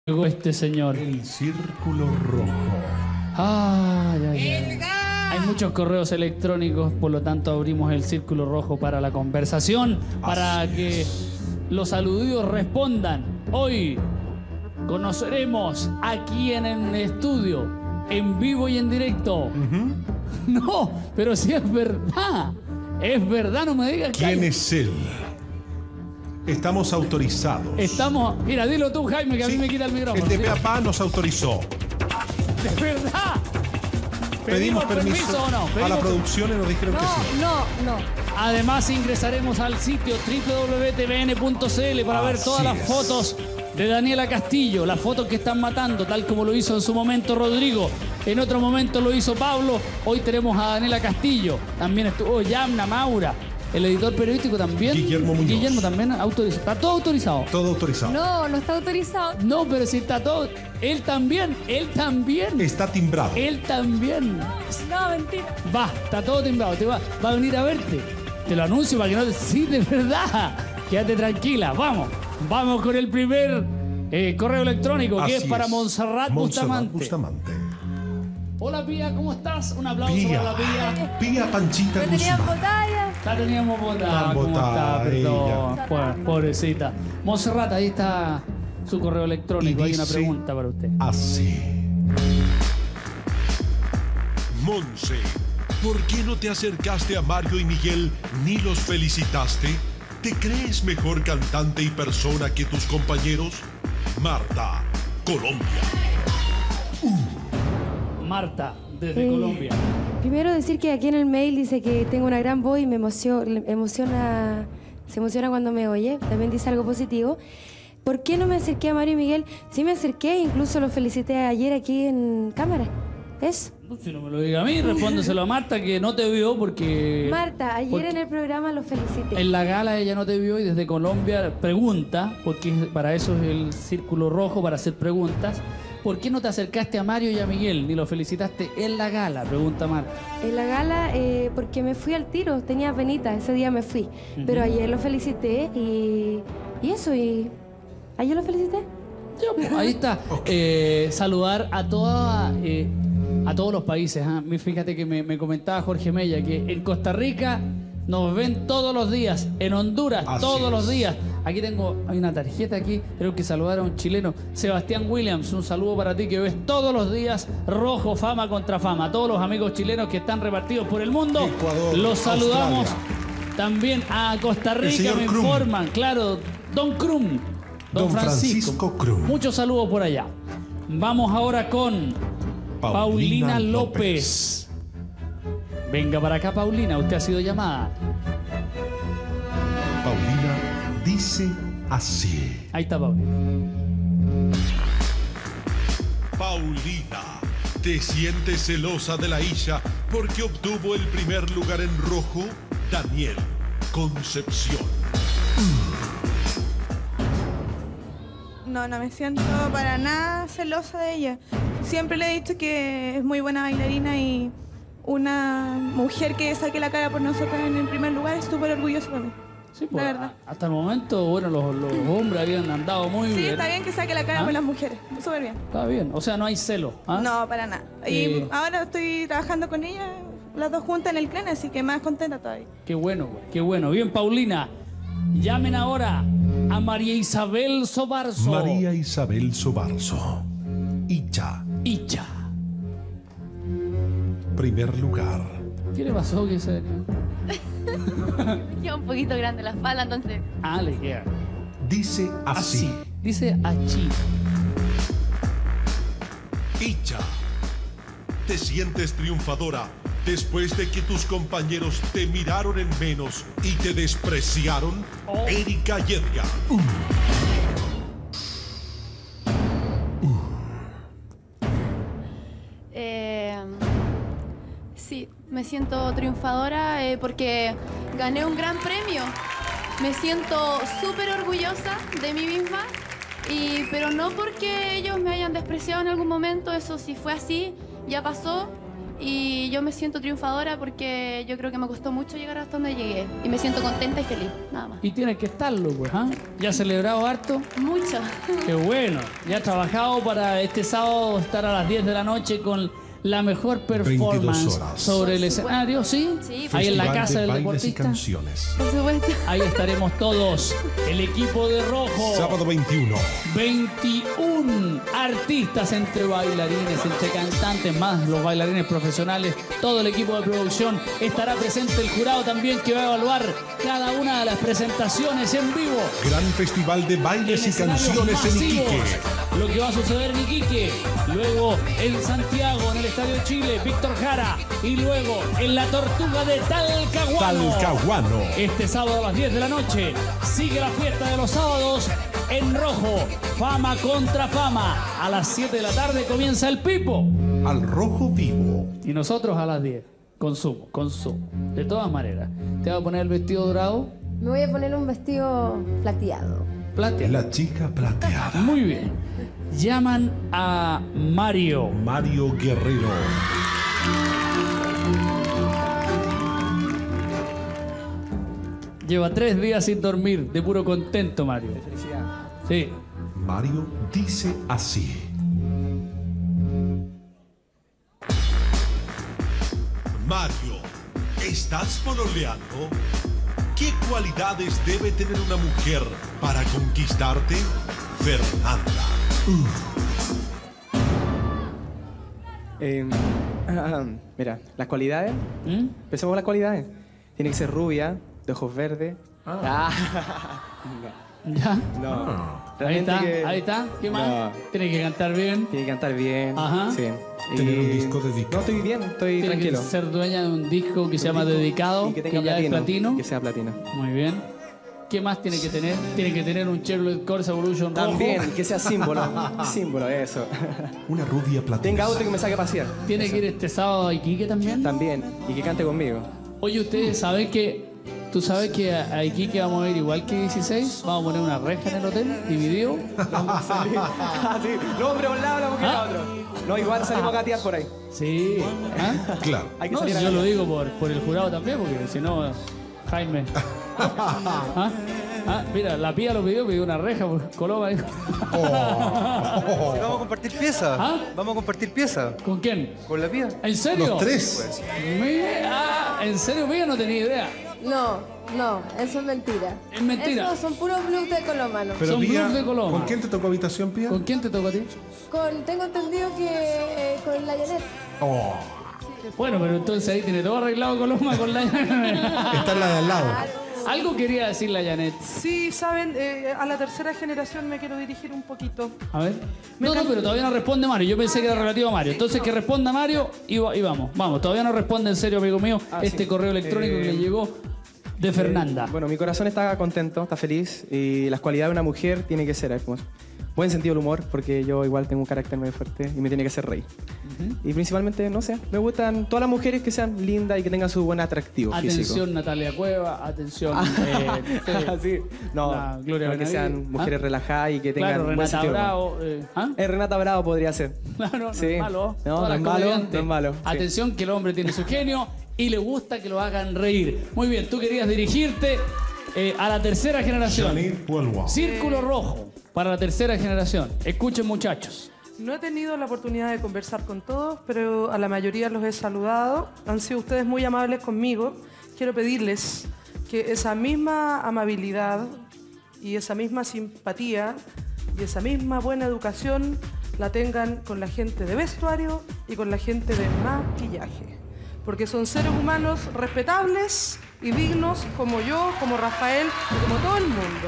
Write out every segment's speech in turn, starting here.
Llegó este señor. El círculo rojo. Ay, ay, ay. Hay muchos correos electrónicos, por lo tanto abrimos el círculo rojo para la conversación, para que los saludidos respondan. Hoy conoceremos aquí en el estudio, en vivo y en directo. No, pero si es verdad. Es verdad, no me digas que... ¿Quién es él? Estamos autorizados. Estamos... Mira, dilo tú, Jaime, que a mí me quita el micrófono. El de Peapá nos autorizó. ¿De verdad? ¿Pedimos permiso o no? a la producción y nos dijeron que sí. No. Además ingresaremos al sitio www.tvn.cl para ver todas las fotos de Daniela Castillo, las fotos que están matando, tal como lo hizo en su momento Rodrigo. En otro momento lo hizo Pablo. Hoy tenemos a Daniela Castillo. También estuvo Yamna Maura. El editor periodístico también. Guillermo Muñoz. Guillermo también autorizado. Está todo autorizado. Todo autorizado. No está autorizado. No, pero si está todo... Él también. Está timbrado. Él también. No, mentira. Va, está todo timbrado. Va a venir a verte. Te lo anuncio para que no te... Sí, de verdad. Quédate tranquila. Vamos con el primer correo electrónico, que es para Montserrat Bustamante. Hola, Pía, ¿cómo estás? Un aplauso para la Pía. Pía Panchita Me tenían Guzmán. botalla. La teníamos botada. ¿Cómo está? Perdón. Pobrecita. Montserrat, ahí está su correo electrónico. Hay una pregunta para usted. Así. Monse, ¿por qué no te acercaste a Mario y Miguel ni los felicitaste? ¿Te crees mejor cantante y persona que tus compañeros? Marta, Colombia. Marta, desde Colombia. Primero decir que aquí en el mail dice que tengo una gran voz y me emociona, se emociona cuando me oye. También dice algo positivo. ¿Por qué no me acerqué a Mario y Miguel? Sí me acerqué, incluso los felicité ayer aquí en cámara. ¿Es? Si no me lo diga a mí, respóndeselo a Marta, que no te vio porque... Marta, ayer en el programa los felicité. En la gala ella no te vio y desde Colombia pregunta, porque para eso es el círculo rojo, para hacer preguntas. ¿Por qué no te acercaste a Mario y a Miguel ni lo felicitaste en la gala? Pregunta Marta. En la gala, porque me fui al tiro, tenía penita, ese día me fui. Pero ayer lo felicité y eso, y ayer lo felicité. Ahí está. Saludar a todos los países. Fíjate que me comentaba Jorge Mella que en Costa Rica nos ven todos los días, en Honduras todos los días. Aquí hay una tarjeta aquí, creo que saludar a un chileno, Sebastián Williams, un saludo para ti que ves todos los días Rojo Fama contra Fama. A todos los amigos chilenos que están repartidos por el mundo, Ecuador, los saludamos. Australia. También a Costa Rica, me Krum. informan, claro, Don Krum. Don Francisco Krum. Muchos saludos por allá. Vamos ahora con Paulina López. Venga para acá, Paulina. Usted ha sido llamada. Paulina dice así. Ahí está, Paulina. Paulina, ¿te sientes celosa de la Isha porque obtuvo el primer lugar en rojo? Daniel Concepción. No me siento para nada celosa de ella. Siempre le he dicho que es muy buena bailarina y una mujer que saque la cara por nosotros en el primer lugar es súper orgullosa de mí. Sí, la verdad. Hasta el momento, bueno, los hombres habían andado muy Sí, bien. está bien que saque la cara por las mujeres. Súper bien. Está bien. O sea, no hay celo. No, para nada. Y ahora estoy trabajando con ella, las dos juntas en el clan, así que más contenta todavía. Qué bueno, güey. Qué bueno. Bien, Paulina. Llamen ahora a María Isabel Sobarzo. María Isabel Sobarzo. Icha. Primer lugar. ¿Qué le pasó que se... Queda un poquito grande la espalda, entonces. Le queda. Dice así. Dice achí. Icha, ¿te sientes triunfadora después de que tus compañeros te miraron en menos y te despreciaron? Erika Yedgar. Sí, me siento triunfadora porque gané un gran premio. Me siento súper orgullosa de mí misma, pero no porque ellos me hayan despreciado en algún momento, eso sí fue así, ya pasó. y yo me siento triunfadora porque yo creo que me costó mucho llegar hasta donde llegué y me siento contenta y feliz, nada más. Y tienes que estarlo, pues, ¿ah? ¿Ya has celebrado harto? Mucho. Qué bueno. Ya has trabajado para este sábado estar a las 10 de la noche con la mejor performance 22 horas. sobre el escenario, ¿sí? Sí, Ahí en la Festival casa de del bailes y deportista. canciones. Por supuesto. Ahí estaremos todos. El equipo de rojo. Sábado 21. 21 artistas entre bailarines, entre cantantes, más los bailarines profesionales, todo el equipo de producción. Estará presente el jurado también que va a evaluar cada una de las presentaciones en vivo. Gran festival de bailes y Escenarios canciones en masivos. Iquique. Lo que va a suceder en Iquique, luego en Santiago, en el Estadio Chile, Víctor Jara, y luego en la Tortuga de Talcahuano. Talcahuano. Este sábado a las 10 de la noche sigue la fiesta de los sábados en rojo. Fama contra fama. A las 7 de la tarde comienza el Pipo. Al rojo vivo. Y nosotros a las 10. Consumo. De todas maneras. ¿Te va a poner el vestido dorado? Me voy a poner un vestido plateado. Plateado. La chica plateada. Muy bien. Llaman a Mario. Mario Guerrero. Lleva 3 días sin dormir, de puro contento, Mario. Felicidad. Sí. Mario dice así. Mario, ¿estás pololeando? ¿Qué cualidades debe tener una mujer para conquistarte? Fernanda. Mira, las cualidades. ¿Mm? Empecemos con las cualidades. Tiene que ser rubia, de ojos verdes. ¿Ya? No. Ahí Realmente está, que- ahí está. ¿Qué más? No. Tiene que cantar bien. Tiene que cantar bien. Ajá. Sí. Tener un disco dedicado. No, estoy bien, estoy Tiene tranquilo. que ser dueña de un disco que se llama disco Dedicado, y que, tenga ya es platino. Que sea platino. Muy bien. ¿Qué más tiene que tener? Tiene que tener un Chevrolet Corsa Evolution rojo. También, que sea símbolo. Símbolo, eso. Una rubia plateada. Tenga auto y que me saque a pasear. Tiene que ir este sábado a Iquique también. También. Y que cante conmigo. Oye, ustedes saben que... ¿Tú sabes que a Iquique vamos a ir igual que 16? Vamos a poner una reja en el hotel, dividido. Ah, sí. El hombre a un lado, la mujer a otro. No, igual salimos a gatear por ahí. Sí. ¿Ah? Claro. Hay que No, salir a yo lo gatear. digo por el jurado también, porque si no, Jaime. ¿Ah? Ah, mira, la pía lo pidió una reja, pues, Coloma dijo. Vamos a compartir pieza. ¿Ah? Vamos a compartir pieza. ¿Con quién? Con la pía. ¿En serio? Los tres. ¿En serio, mía? No tenía idea. No, eso es mentira. Es mentira. Esos son puros blues de colomano. Pero Son Pía, blues de Coloma. ¿con quién te tocó habitación, Pía? ¿Con quién te tocó a ti? Tengo entendido que con la Janet. Oh, Bueno, pero entonces ahí tiene todo arreglado Coloma con la está en la de al lado. Algo quería decir la Janet. Sí, saben, a la tercera generación me quiero dirigir un poquito. A ver. No, pero todavía no responde Mario. Yo pensé que era relativo a Mario. Entonces que responda Mario y vamos. Vamos, todavía no responde en serio, amigo mío, este sí. correo electrónico que le llegó de Fernanda. Bueno, mi corazón está contento, está feliz. Y las cualidades de una mujer tiene que ser buen sentido del humor, porque yo igual tengo un carácter muy fuerte y me tiene que hacer reír. Y principalmente, no sé, me gustan todas las mujeres que sean lindas y que tengan su buen atractivo Atención, físico. Natalia Cueva. Atención, Sí. No, la Gloria no, que Benavides. sean mujeres relajadas y que tengan Claro, buen Renata sentido del humor. Bravo. Renata Bravo podría ser. Claro, no Sí. es malo. No, Todas no las es malo, comediantes. no es malo, sí. Atención, que el hombre tiene su genio y le gusta que lo hagan reír. Muy bien, tú querías dirigirte a la tercera generación. Janet Puelwa. Círculo rojo para la tercera generación. Escuchen, muchachos. No he tenido la oportunidad de conversar con todos, pero a la mayoría los he saludado. Han sido ustedes muy amables conmigo. Quiero pedirles que esa misma amabilidad y esa misma simpatía y esa misma buena educación la tengan con la gente de vestuario y con la gente de maquillaje. Porque son seres humanos respetables y dignos como yo, como Rafael y como todo el mundo.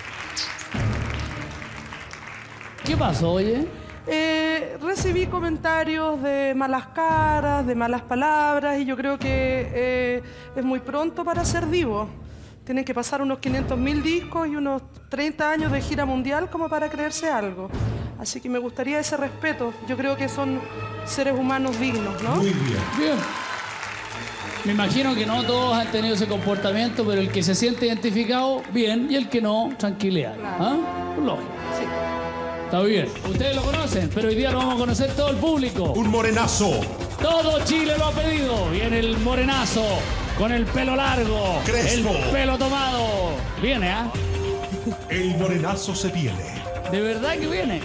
¿Qué pasó, oye? Recibí comentarios de malas caras, de malas palabras y yo creo que es muy pronto para ser divo. Tienen que pasar unos 500.000 discos y unos 30 años de gira mundial como para creerse algo. Así que me gustaría ese respeto. Yo creo que son seres humanos dignos, ¿no? Muy bien. Bien. Me imagino que no todos han tenido ese comportamiento, pero el que se siente identificado, bien, y el que no, tranquilidad. Claro. ¿Ah? Lógico. Sí. Está bien. Ustedes lo conocen, pero hoy día lo vamos a conocer todo el público. Un morenazo. Todo Chile lo ha pedido. Viene el morenazo con el pelo largo. Crespo. El pelo tomado. Viene, ¿ah? El morenazo se viene. De verdad que viene.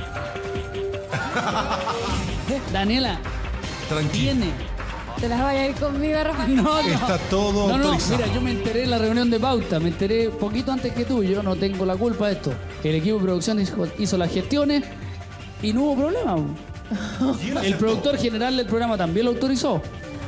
Daniela, Tranquilo. viene. ¿Te las vayas a ir conmigo, Rafa? No. Está todo No, autorizado. mira, yo me enteré en la reunión de pauta, me enteré poquito antes que tú, yo no tengo la culpa de esto. El equipo de producción hizo las gestiones y no hubo problema. ¿Quién El aceptó? productor general del programa también lo autorizó.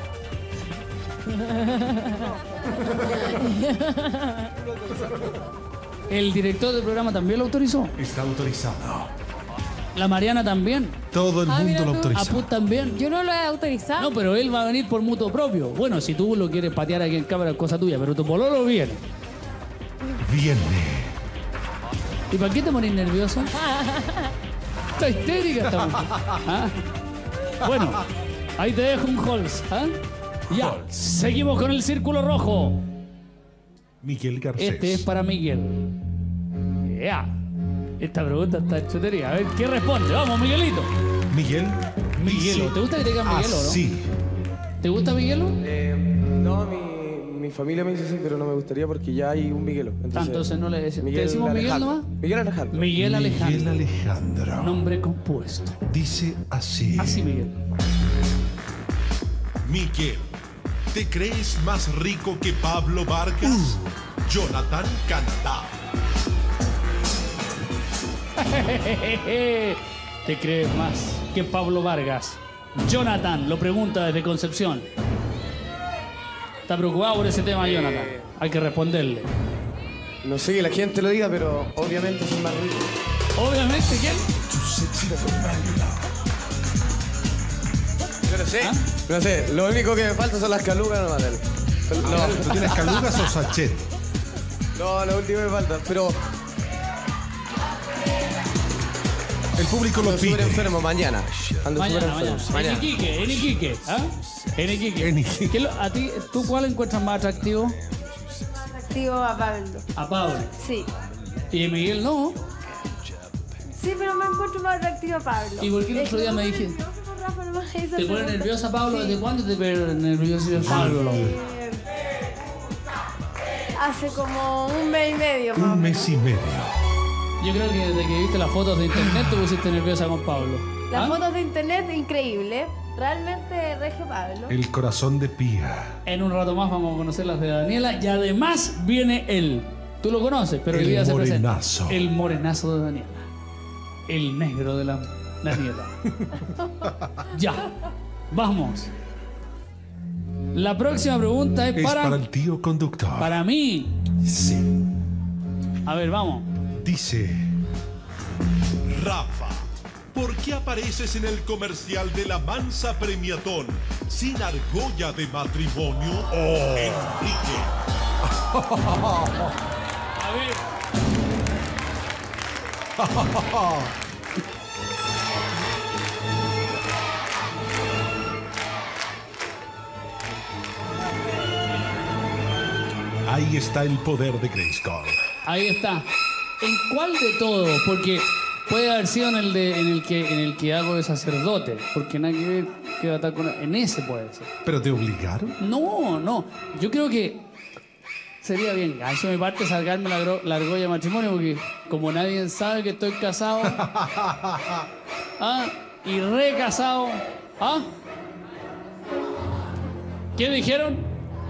El director del programa también lo autorizó. Está autorizado. La Mariana también. Todo el mundo mira lo tú. autoriza. Aput también. Yo no lo he autorizado. No, pero él va a venir por mutuo propio. Bueno, si tú lo quieres patear aquí en cámara, es cosa tuya, pero tu pololo viene. Viene. ¿Y para qué te morís nervioso? Está histérica esta mujer. ¿Ah? Bueno, ahí te dejo un Halls. ¿Ah? Ya, seguimos con el círculo rojo. Miguel Garcés. Este es para Miguel. Ya. Esta pregunta está chutería. A ver, ¿qué responde? Vamos, Miguelito. Miguel. Miguelo. dice ¿Te gusta que te digan Miguelo, no? así. ¿Te gusta Miguelo? No, mi familia me dice sí, pero no me gustaría porque ya hay un Miguelo. Entonces no le decimos. ¿Te decimos Miguel Alejandro. nomás? Miguel Alejandro. Miguel Alejandro. Miguel Alejandro. Nombre compuesto. Dice así. Así, Miguel. Miguel, ¿te crees más rico que Pablo Vargas? Jonathan Canadá. ¿Te crees más que Pablo Vargas? Jonathan lo pregunta desde Concepción. ¿Está preocupado por ese tema, Jonathan? Hay que responderle. No sé que la gente lo diga, pero obviamente soy más rico. Obviamente, ¿quién? Yo no sé. ¿Ah? No sé, lo único que me falta son las calugas nomás. ¿Tú tienes calugas o sachet? No, lo último que me falta, pero El público lo ando súper pide. enfermo mañana. Ando súper Mañana, enfermo. mañana. En Iquique. ¿Ah? En Iquique. En Iquique. ¿Qué a ti, ¿tú cuál encuentras más atractivo? Activo a Pablo. A Pablo. Sí. Y a Miguel no. Sí, pero me encuentro más atractivo a Pablo. ¿Y por qué el otro día me dije? ¿Te pone nerviosa Pablo? ¿Desde cuándo te pone nervioso Pablo? Hace como un mes y medio, más o Un menos. mes y medio. Yo creo que desde que viste las fotos de internet te pusiste nerviosa con Pablo. Las ¿Ah? fotos de internet, increíble. Realmente, Regio Pablo. El corazón de Pía. En un rato más vamos a conocer las de Daniela y además viene él. Tú lo conoces, pero hoy El día se presenta. morenazo. El morenazo de Daniela. El negro de la Daniela. Ya, vamos. La próxima pregunta es Es para para el tío conductor. para mí. Sí. A ver, vamos. Dice Rafa, ¿por qué apareces en el comercial de la Mansa Premiatón sin argolla de matrimonio? Enrique. A ver. Ahí está el poder de Grayskull. Ahí está. ¿En cuál de todos? Porque puede haber sido en el que hago de sacerdote, porque nada que ver que va a estar con en ese puede ser. ¿Pero te obligaron? No. Yo creo que sería bien gancho de mi parte sacarme la argolla de matrimonio, porque como nadie sabe que estoy casado, y recasado, ¿qué dijeron?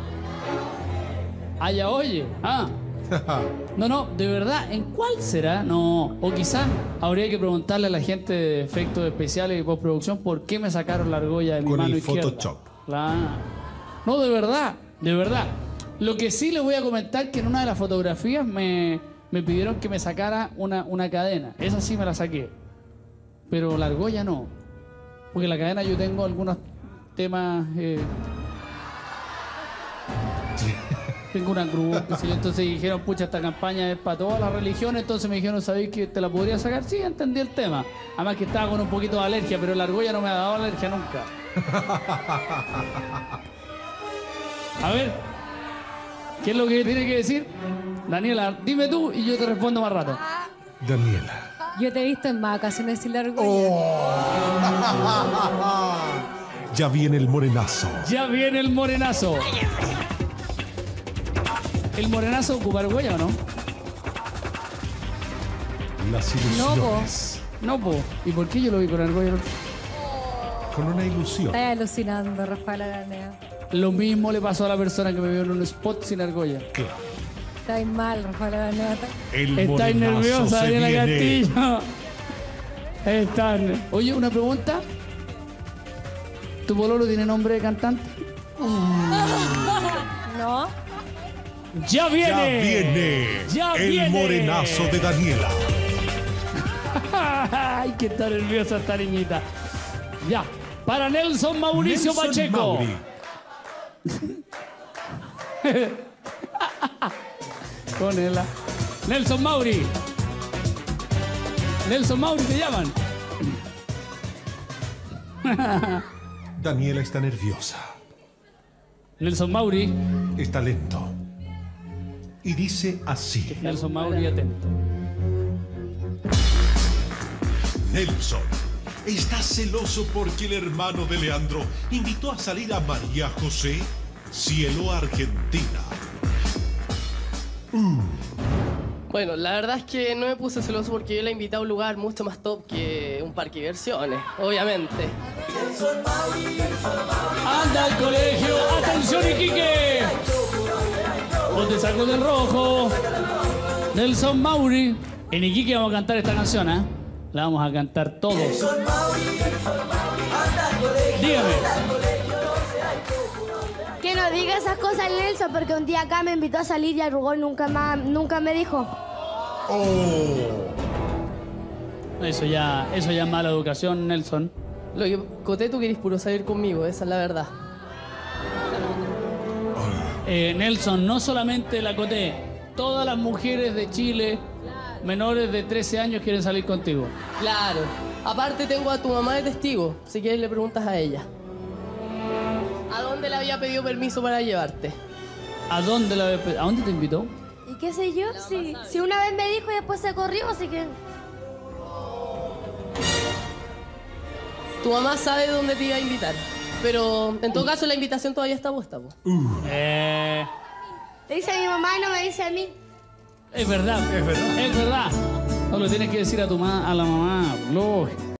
Ya oye, No, de verdad, ¿en cuál será? No, o quizás habría que preguntarle a la gente de efectos especiales y postproducción por qué me sacaron la argolla de mi Con mano el izquierda. Photoshop. Claro. No, de verdad. Lo que sí les voy a comentar que en una de las fotografías me pidieron que me sacara una cadena. Esa sí me la saqué. Pero la argolla no. Porque la cadena yo tengo algunos temas... Tengo una cruz, qué sé yo. Entonces dijeron, pucha, esta campaña es para todas las religiones. Entonces me dijeron, ¿sabéis que te la podría sacar? Sí, entendí el tema. Además que estaba con un poquito de alergia, pero la argolla no me ha dado alergia nunca. A ver, ¿qué es lo que tiene que decir? Daniela, dime tú y yo te respondo más rato. Daniela, Yo te he visto en más ocasiones sin la argolla. Ya viene el morenazo. Ya viene el morenazo. ¿El morenazo ocupa argolla o no? Las ilusiones. No, po. ¿Y por qué yo lo vi con argolla? Con una ilusión. Estás alucinando, Rafael Aranea. Lo mismo le pasó a la persona que me vio en un spot sin argolla. Claro. Estás mal, Rafael Aranea. El Estáis morenazo nerviosa, se Daniela viene. Castillo. Oye, una pregunta. ¿Tu pololo tiene nombre de cantante? No. ¡Ya viene! Ya viene. ¡Ya el viene! morenazo de Daniela. ¡Ay, qué está nerviosa esta niñita! Ya, para Nelson Mauricio Nelson Pacheco. Mauri. Con él. Nelson Mauri. Nelson Mauri te llaman. Daniela está nerviosa. Nelson Mauri. Está lento. Y dice así. Nelson Mauri, atento. Nelson está celoso porque el hermano de Leandro invitó a salir a María José, cielo Argentina. Bueno, la verdad es que no me puse celoso porque yo la invité a un lugar mucho más top que un parque de diversiones, obviamente. ¡Anda al colegio! ¡Atención, Iquique! O te saco del rojo. Nelson Mauri. En Iquique vamos a cantar esta canción, ¿eh? La vamos a cantar todos. Dígame. Que no diga esas cosas, Nelson, porque un día acá me invitó a salir y arrugó y nunca me dijo. Eso ya es mala educación, Nelson. Lo que, Coté, tú querés puro salir conmigo, esa es la verdad. Nelson, no solamente la Coté, todas las mujeres de Chile menores de 13 años quieren salir contigo. Claro. Aparte tengo a tu mamá de testigo, si quieres le preguntas a ella. ¿A dónde le había pedido permiso para llevarte? ¿A dónde te invitó? ¿Y qué sé yo? Si una vez me dijo y después se corrió, así que... Tu mamá sabe dónde te iba a invitar. Pero en todo caso la invitación todavía está puesta, po. Le dice a mi mamá y no me dice a mí. Es verdad. Es verdad. No lo tienes que decir a la mamá. Lógico.